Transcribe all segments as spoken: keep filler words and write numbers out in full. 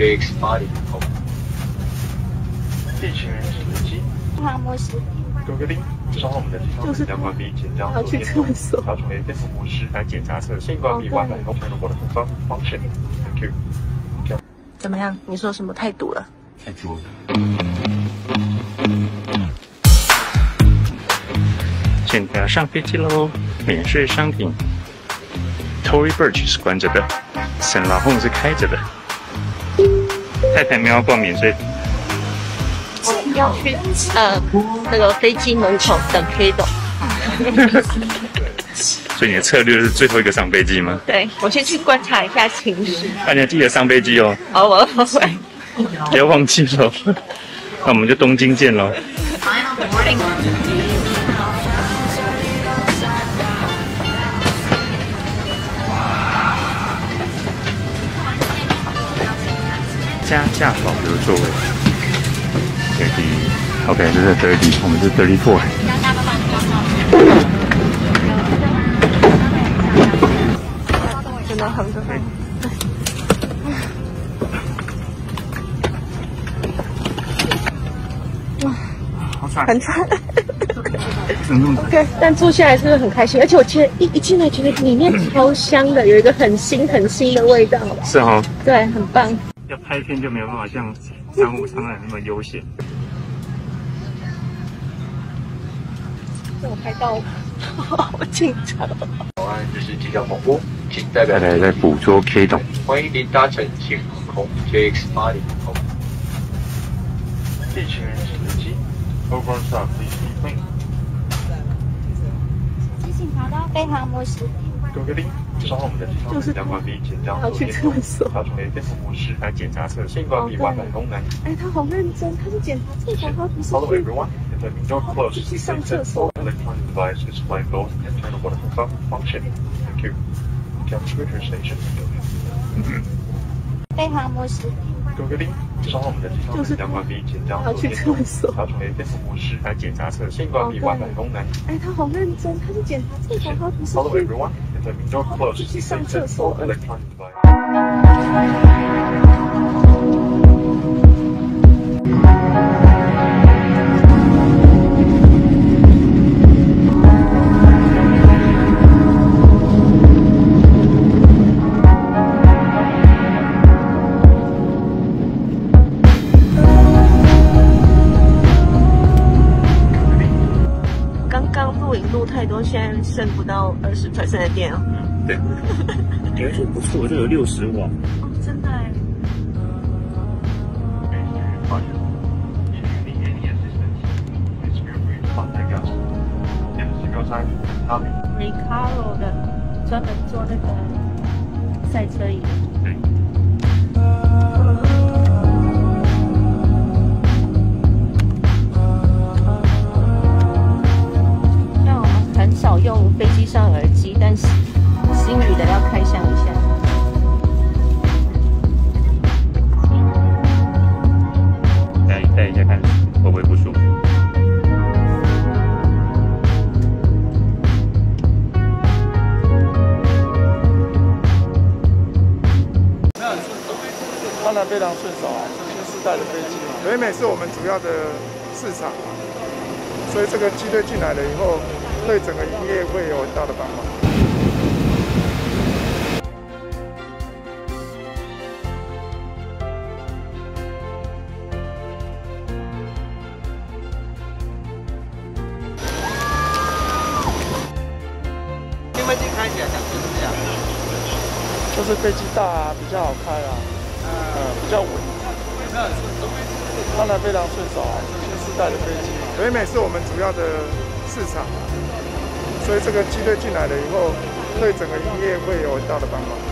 J X 八零后。地勤人直机。 航模式。 各位宾，稍后我们的机舱即将关闭，请将左边动调整为飞行模式来检查测试。关闭外摆后面的我的后方 function。Thank you。 怎么样？你说什么太堵了？ 太堵了。现在要上飞机喽！免税商品 ，Tory Burch 是关着的 ，Saint Laurent 是开着的。太太喵逛免税。 我要去呃那个飞机门口等 K 董。 所以你的策略是最后一个上飞机吗？ 对，我先去观察一下情势。 那你要记得上飞机哦。 好，我会。 不要忘记喽。那我们就东京见喽。加价保留座位。thirty，OK， 这是thirty，我们是thirty-four。 真的很可怕。哇， 好惨， 很惨。 嗯 OK， 但坐下来是不是很开心？而且我觉得一一进来觉得里面超香的，有一个很新很新的味道。 是哦。 对，很棒。 要拍片就没有办法像商务舱来那么悠闲。 被我拍到，好紧张。 保安就是机长广播，请代表来在捕捉 K 董。欢迎您搭乘轻航空 J X 八零后。地勤人直机 ，Over stop please be clean。 提醒查到飞航模式。 各位宾，稍后我们的机舱即将关闭，请将左边动调整为飞行模式来检查测试。关闭外摆功能。 哎，他好认真，他是检查厕所，他不是。 Follow everyone. The door closed. 去上厕所。 Electronic device display both internal water function. Thank you. Computer station. 飞航模式。 各位宾，稍后我们的机舱即将关闭，请将左边动调整为飞行模式来检查测试。关闭外摆功能。 哎，他好认真，他是检查厕所，他不是。 Follow everyone. The door closed. 去上厕所。 Electronic device. 录太多，现在剩不到二十 percent 的电哦。 对，觉得不错，这有六十瓦。 哦，真的哎。Recaro 的专门做那个赛车椅。 对。 很少用飞机上耳机，但是新语的要开箱一下。 戴戴一下看会不会不舒服。 当然非常顺手啊，新世代的飞机嘛。北美是我们主要的市场啊，所以这个机队进来了以后，对整个营业会有很大的帮忙。 新飞机开起来感觉怎么样？ 就是飞机大啊，比较好开啊，嗯，比较稳。当然非常顺手啊，新世代的飞机嘛。北美是我们主要的市场啊，所以这个机队进来了以后，对整个营业会有很大的帮忙。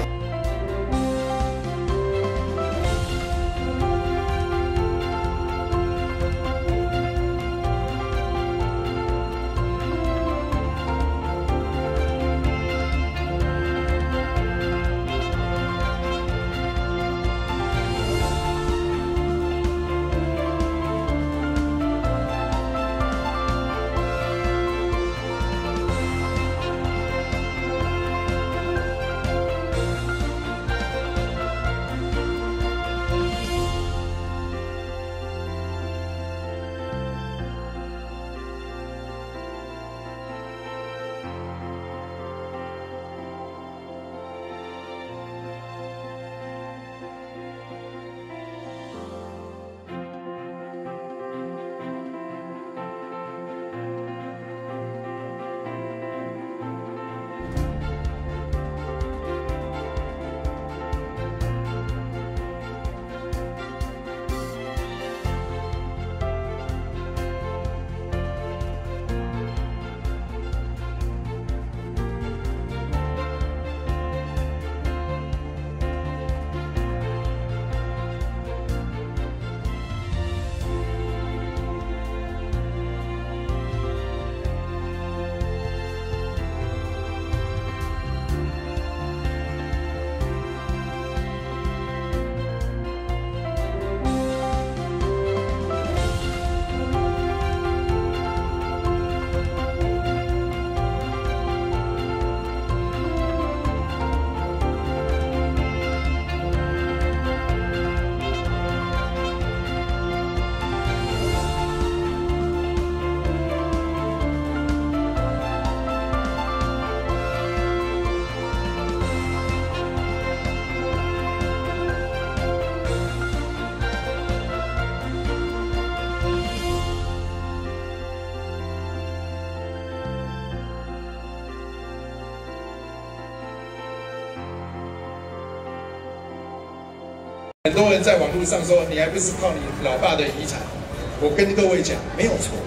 多人在网络上说，你还不是靠你老爸的遗产？我跟各位讲，没有错。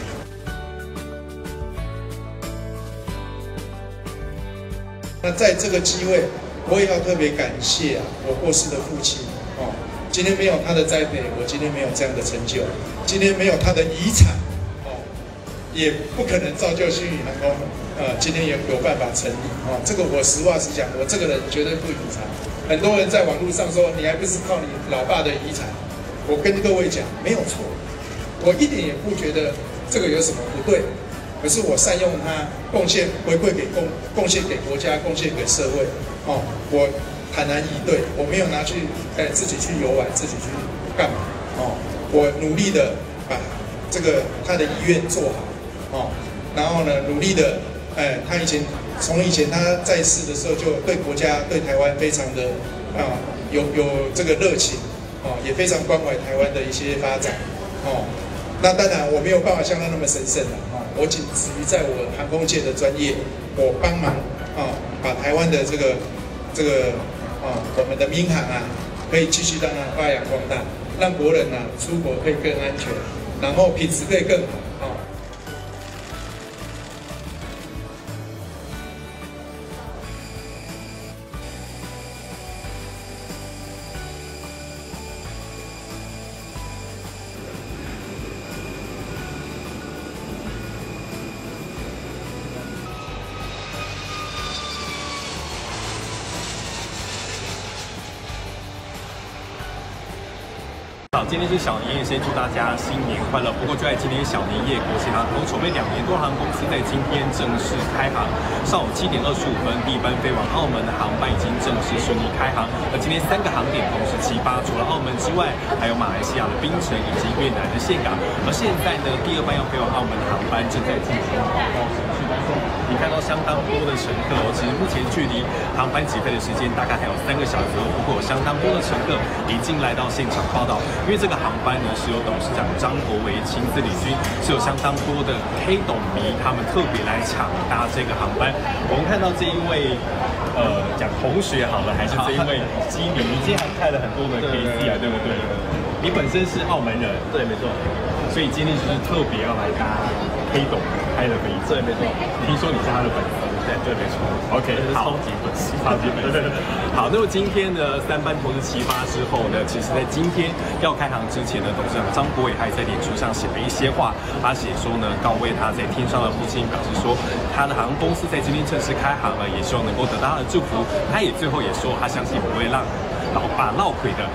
那在这个机会，我也要特别感谢啊，我过世的父亲哦。今天没有他的栽培，我今天没有这样的成就；今天没有他的遗产，哦，也不可能造就星宇航空，呃，今天也有办法成立哦。这个我实话实讲，我这个人绝对不隐藏。很多人在网络上说，你还不是靠你老爸的遗产？我跟各位讲，没有错，我一点也不觉得这个有什么不对。可是我善用它，贡献回馈给贡贡献给国家，贡献给社会，哦，我。坦然以对，我没有拿去，哎，自己去游玩，自己去干嘛？哦，我努力的把这个他的遗愿做好，哦，然后呢，努力的，哎，他以前从以前他在世的时候就对国家、对台湾非常的啊有有这个热情，哦，也非常关怀台湾的一些发展，哦，那当然我没有办法像他那么神圣了，啊，我仅止于在我航空界的专业，我帮忙啊，把台湾的这个这个。哦，我们的民航啊，可以继续让它发扬光大，让国人啊出国可以更安全，然后品质可以更好。哦。 好，今天是小年夜，先祝大家新年快乐。不过就在今天小年夜，国际航空筹备两年多，航空公司在今天正式开航。上午七点二十五分，第一班飞往澳门的航班已经正式顺利开航。而今天三个航点同时起发，除了澳门之外，还有马来西亚的槟城以及越南的岘港。而现在呢，第二班要飞往澳门的航班正在进行报告程序当中。你看到相当多的乘客哦，其实目前距离航班起飞的时间大概还有三个小时哦。不过有相当多的乘客已经来到现场报道。因为这个航班呢是由董事长张国维亲自领军，是有相当多的 K 董迷他们特别来抢搭这个航班。我们看到这一位呃讲同学好了，还是这一位机迷，你今天还开了很多的 K C 啊，对不对？你本身是澳门人， 对，没错。 所以今天就是特别要来搭 K 董开的飞机， 对，没错。 听说你是他的粉丝。 对对，没错。 OK， 好， 超级粉丝， 超级粉丝。好，那么今天呢，三班同时齐发之后呢，其实在今天要开航之前呢，董事长张国伟还在脸书上写了一些话，他写说呢，告慰他在天上的父亲，表示说他的航空公司在今天正式开航了，也希望能够得到他的祝福。他也最后也说，他相信不会让老爸落亏的。